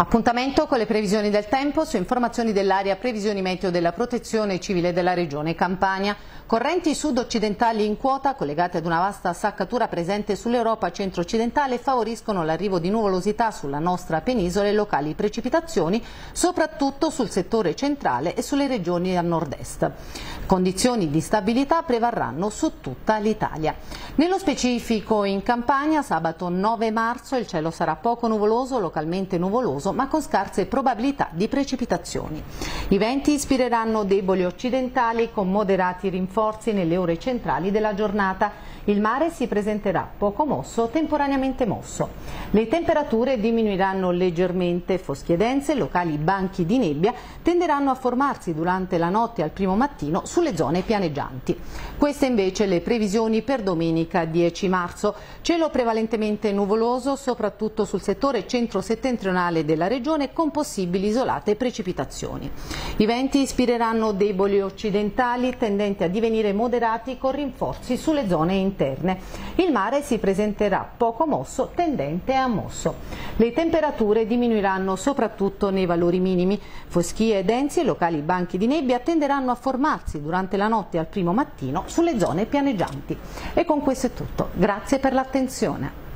Appuntamento con le previsioni del tempo su informazioni dell'area previsioni meteo della Protezione Civile della Regione Campania. Correnti sud-occidentali in quota collegate ad una vasta saccatura presente sull'Europa centro-occidentale favoriscono l'arrivo di nuvolosità sulla nostra penisola e locali precipitazioni, soprattutto sul settore centrale e sulle regioni a nord-est. Condizioni di stabilità prevarranno su tutta l'Italia. Nello specifico in Campania, sabato 9 marzo il cielo sarà poco nuvoloso, localmente nuvoloso, ma con scarse probabilità di precipitazioni. I venti ispireranno deboli occidentali con moderati rinforzi nelle ore centrali della giornata. Il mare si presenterà poco mosso o temporaneamente mosso. Le temperature diminuiranno leggermente, foschi e dense, locali banchi di nebbia tenderanno a formarsi durante la notte e al primo mattino sulle zone pianeggianti. Queste invece le previsioni per domenica 10 marzo. Cielo prevalentemente nuvoloso, soprattutto sul settore centro-settentrionale della regione, con possibili isolate precipitazioni. I venti ispireranno deboli occidentali, tendenti a divenire moderati con rinforzi sulle zone interne. Il mare si presenterà poco mosso, tendente a mosso. Le temperature diminuiranno soprattutto nei valori minimi. Foschie densi e locali banchi di nebbia tenderanno a formarsi durante la notte e al primo mattino sulle zone pianeggianti. E con questo è tutto. Grazie per l'attenzione.